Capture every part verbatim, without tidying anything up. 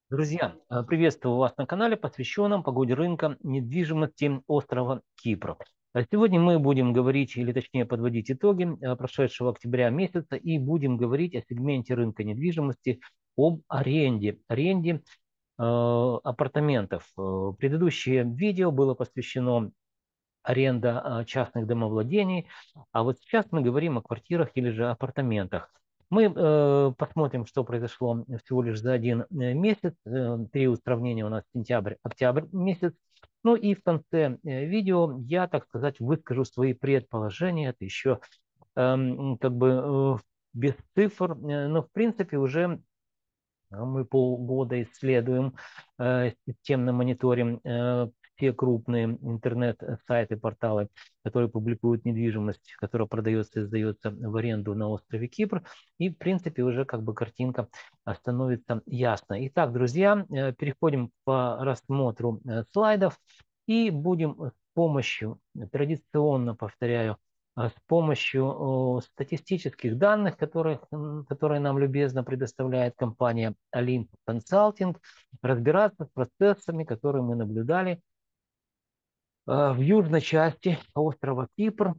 Друзья, э, приветствую вас на канале, посвященном погоде рынка недвижимости острова Кипр. А Сегодня мы будем говорить, или точнее подводить итоги э, прошедшего октября месяца и будем говорить о сегменте рынка недвижимости, об аренде, аренде э, апартаментов. Э, Предыдущее видео было посвящено аренда а, частных домовладений. А вот сейчас мы говорим о квартирах или же апартаментах. Мы э, посмотрим, что произошло всего лишь за один э, месяц. Э, период сравнения у нас сентябрь-октябрь месяц. Ну и в конце э, видео я, так сказать, выскажу свои предположения. Это еще эм, как бы э, без цифр, э, но в принципе уже а Мы полгода исследуем, э, системно мониторим э, все крупные интернет-сайты, порталы, которые публикуют недвижимость, которая продается и сдается в аренду на острове Кипр. И, в принципе, уже как бы картинка а, становится ясной. Итак, друзья, э, переходим по рассмотру э, слайдов и будем с помощью, традиционно повторяю, а, с помощью статистических данных, которых, которые нам любезно предоставляет компания Olymp Consulting, разбираться с процессами, которые мы наблюдали а, в южной части острова Кипр.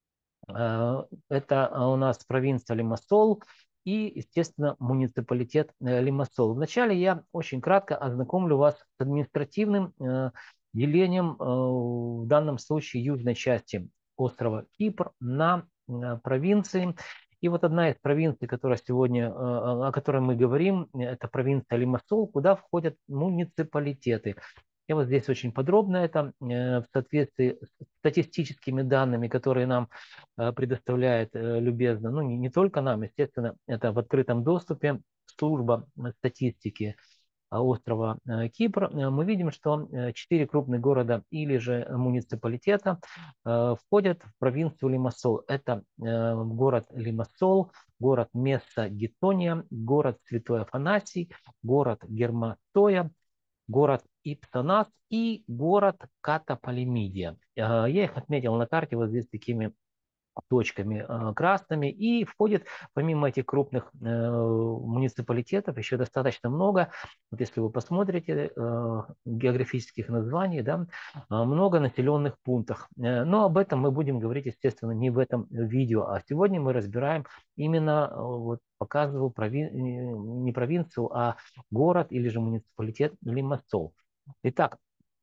А, Это у нас провинция Лимассол и, естественно, муниципалитет э, Лимассол. Вначале я очень кратко ознакомлю вас с административным э, делением, э, в данном случае, южной части острова Кипр на э, провинции. И вот одна из провинций, которая сегодня, э, о которой мы говорим, это провинция Лимассол, куда входят муниципалитеты. Я вот здесь очень подробно это э, в соответствии с статистическими данными, которые нам э, предоставляет э, любезно, ну не, не только нам, естественно, это в открытом доступе служба статистики а, острова э, Кипр. Э, Мы видим, что э, четыре крупных города или же муниципалитета э, входят в провинцию Лимассол. Это э, город Лимассол, город Месса Гетония, город Святой Афанасий, город Герматоя, город Ипсанас и город Катапалемидия. Э, Я их отметил на карте вот здесь такими точками э, красными. И входит, помимо этих крупных э, муниципалитетов, еще достаточно много. Вот если вы посмотрите э, географических названий, да, э, много населенных пунктов. Э, Но об этом мы будем говорить, естественно, не в этом видео, а сегодня мы разбираем именно, э, вот показывал прови... не провинцию, а город или же муниципалитет Лимассол. Итак,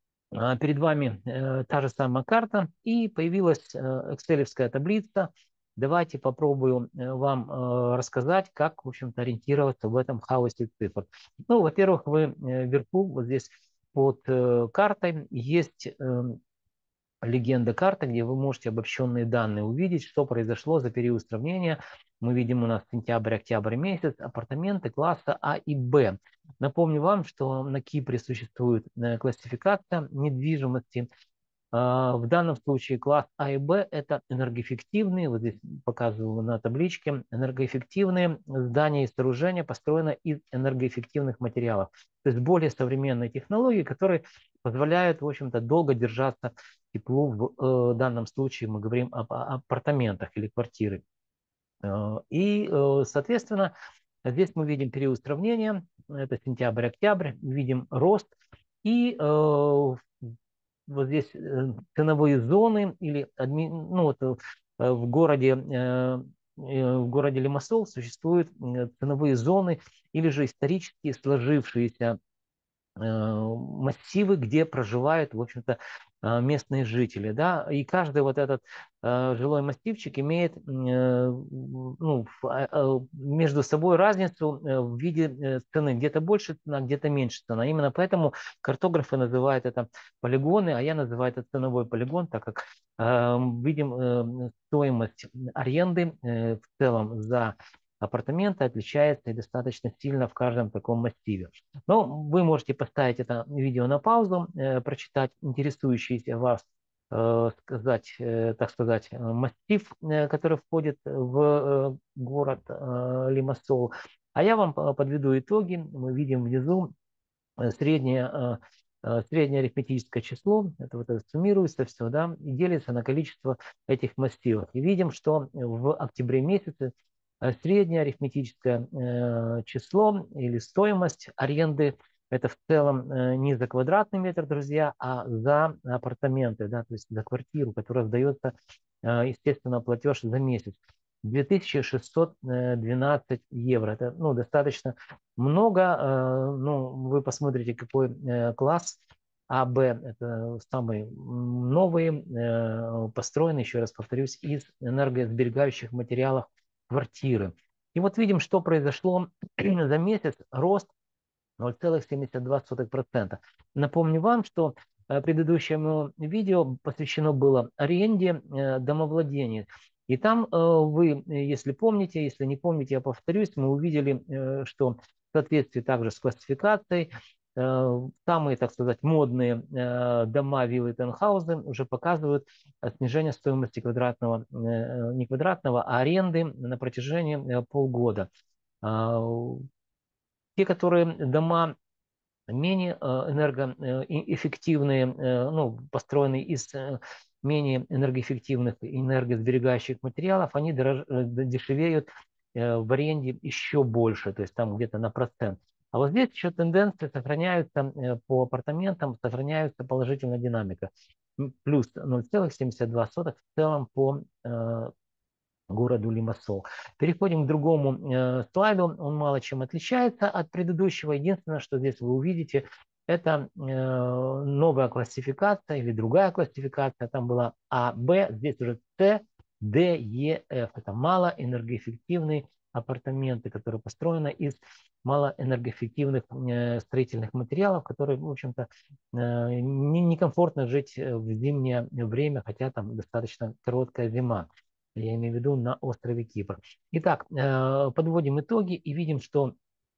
а, перед вами э, та же самая карта, и появилась э, экселевская таблица. Давайте попробую э, вам э, рассказать, как, в общем-то, ориентироваться в этом хаосе цифр. Ну, во-первых, вы э, вверху, вот здесь под э, картой, есть э, легенда карты, где вы можете обобщенные данные увидеть, что произошло за период сравнения. Мы видим у нас сентябрь-октябрь месяц, апартаменты класса А и Б. Напомню вам, что на Кипре существует э, классификация недвижимости. А, В данном случае класс А и Б – это энергоэффективные, вот здесь показываю на табличке, энергоэффективные здания и сооружения построены из энергоэффективных материалов. То есть более современные технологии, которые позволяют, в общем-то, долго держаться теплу. В э, данном случае мы говорим об апартаментах или квартиры. Э, И, э, соответственно, здесь мы видим период сравнения, это сентябрь-октябрь, видим рост. И э, вот здесь э, ценовые зоны или адми, ну, вот, э, в городе э, э, в городе Лимассол существуют э, ценовые зоны или же исторически сложившиеся э, массивы, где проживают, в общем-то, э, местные жители, да, и каждый вот этот э, жилой массивчик имеет э, ну, в- а, а, между собой разницу э, в виде э, цены, где-то больше цена, где-то меньше цена. Именно поэтому картографы называют это полигоны, а я называю это ценовой полигон, так как э, видим э, стоимость аренды э, в целом за апартаменты отличается и достаточно сильно в каждом таком массиве. Но вы можете поставить это видео на паузу, э, прочитать интересующийся вас, э, сказать, э, так сказать, э, массив, э, который входит в э, город э, Лимассол. А я вам э, подведу итоги. Мы видим внизу э, среднее, э, э, среднее арифметическое число, это вот это суммируется все, да, и делится на количество этих массивов. И видим, что в октябре месяце э, среднее арифметическое э, число или стоимость аренды Это в целом э, не за квадратный метр, друзья, а за апартаменты, да, то есть за квартиру, которая сдается, э, естественно, платеж за месяц. две тысячи шестьсот двенадцать евро. Это, ну, достаточно много. Э, ну, вы посмотрите, какой э, класс. А, Б, это самые новые, э, построенные, еще раз повторюсь, из энергосберегающих материалов квартиры. И вот видим, что произошло за месяц. Рост ноль целых семьдесят два сотых процента. Напомню вам, что э, предыдущему видео посвящено было аренде э, домовладения. И там э, вы, если помните, если не помните, я повторюсь, мы увидели, э, что в соответствии также с классификацией э, самые, так сказать, модные э, дома, виллы, таунхаузы уже показывают э, снижение стоимости квадратного, э, не квадратного, а аренды на протяжении э, полгода. А, те, которые дома менее э, энергоэффективные, э, ну, построенные из э, менее энергоэффективных и энергосберегающих материалов, они дорож... э, дешевеют э, в аренде еще больше, то есть там где-то на процент. А вот здесь еще тенденции сохраняются э, по апартаментам, сохраняется положительная динамика. Плюс ноль целых семьдесят два сотых в целом по э, городу Лимассол. Переходим к другому э, слайду. Он мало чем отличается от предыдущего. Единственное, что здесь вы увидите, это э, новая классификация или другая классификация. Там была А, Б, здесь уже С, Д, Е, Ф. Это малоэнергоэффективные апартаменты, которые построены из малоэнергоэффективных э, строительных материалов, которые, в общем-то, э, некомфортно жить в зимнее время, хотя там достаточно короткая зима. Я имею в виду на острове Кипр. Итак, э, подводим итоги и видим, что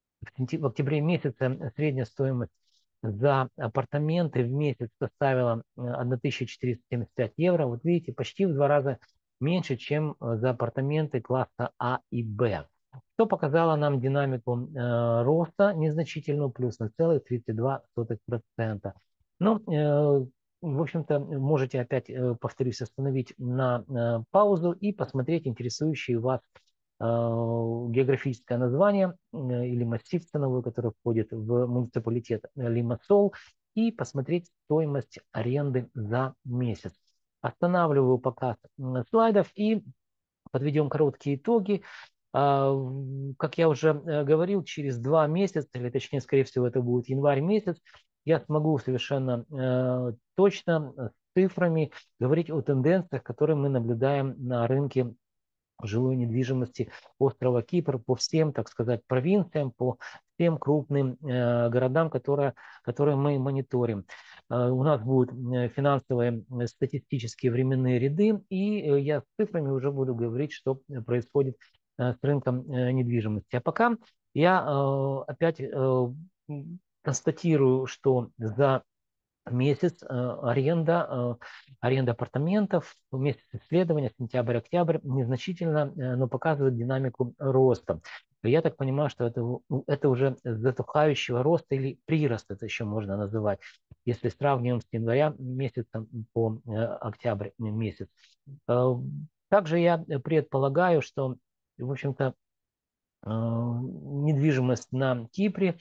в октябре месяце средняя стоимость за апартаменты в месяц составила тысяча четыреста семьдесят пять евро. Вот видите, почти в два раза меньше, чем за апартаменты класса А и Б. Что показало нам динамику э, роста незначительную, плюс ноль целых тридцать два сотых процента. Ну, э, в общем-то, можете опять, э, повторюсь, остановить на э, паузу и посмотреть интересующие вас э, географическое название э, или массив ценовой, который входит в муниципалитет Лимассол, и посмотреть стоимость аренды за месяц. Останавливаю показ слайдов и подведем короткие итоги. А, Как я уже э, говорил, через два месяца, или точнее, скорее всего, это будет январь месяц, я смогу совершенно э, точно с цифрами говорить о тенденциях, которые мы наблюдаем на рынке жилой недвижимости острова Кипр по всем, так сказать, провинциям, по всем крупным э, городам, которые, которые мы мониторим. Э, у нас будут э, финансовые э, статистические временные ряды, и э, я с цифрами уже буду говорить, что происходит э, с рынком э, недвижимости. А пока я э, опять э, констатирую, что за месяц э, аренда, э, аренда апартаментов, месяц исследования, сентябрь-октябрь, незначительно, э, но показывает динамику роста. Я так понимаю, что это, ну, это уже затухающего роста или прирост, это еще можно называть, если сравниваем с января месяцем по э, октябрь месяц. Э, Также я предполагаю, что, в общем-то, э, недвижимость на Кипре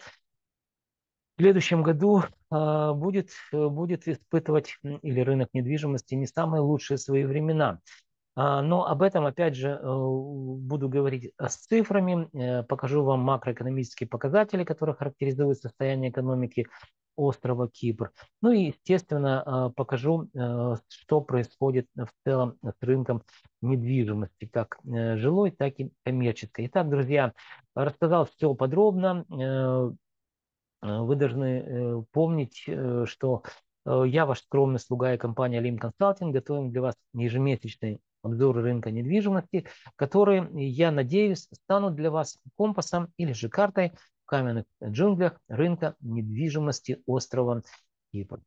в следующем году а, будет, э, будет испытывать, м, или рынок недвижимости, не самые лучшие свои времена. А, Но об этом, опять же, э, буду говорить с цифрами, э, покажу вам макроэкономические показатели, которые характеризуют состояние экономики острова Кипр. Ну и, естественно, а, покажу, э, что происходит в целом с рынком недвижимости, как э, жилой, так и коммерческой. Итак, друзья, рассказал все подробно. Э, вы должны э, помнить, э, что э, я ваш скромный слуга и компания Лим Консалтинг готовим для вас ежемесячный обзор рынка недвижимости, которые, я надеюсь, станут для вас компасом или же картой в каменных джунглях рынка недвижимости острова Кипр.